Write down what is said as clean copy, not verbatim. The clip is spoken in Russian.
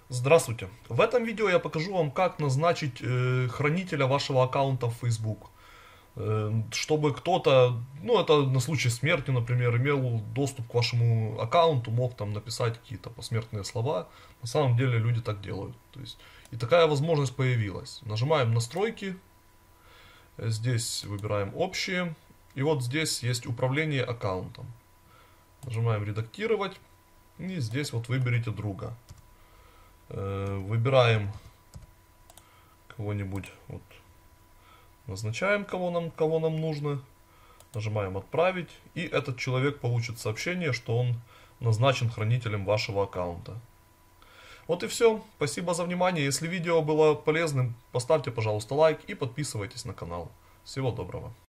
Здравствуйте! В этом видео я покажу вам, как назначить хранителя вашего аккаунта в Facebook. Чтобы кто-то, ну это на случай смерти, например, имел доступ к вашему аккаунту, мог там написать какие-то посмертные слова. На самом деле люди так делают. То есть, и такая возможность появилась. Нажимаем настройки, здесь выбираем общие, и вот здесь есть управление аккаунтом. Нажимаем редактировать, и здесь вот выберите друга. Выбираем кого-нибудь, вот, назначаем кого нам нужно, нажимаем отправить, и этот человек получит сообщение, что он назначен хранителем вашего аккаунта. Вот и все. Спасибо за внимание. Если видео было полезным, поставьте, пожалуйста, лайк и подписывайтесь на канал. Всего доброго.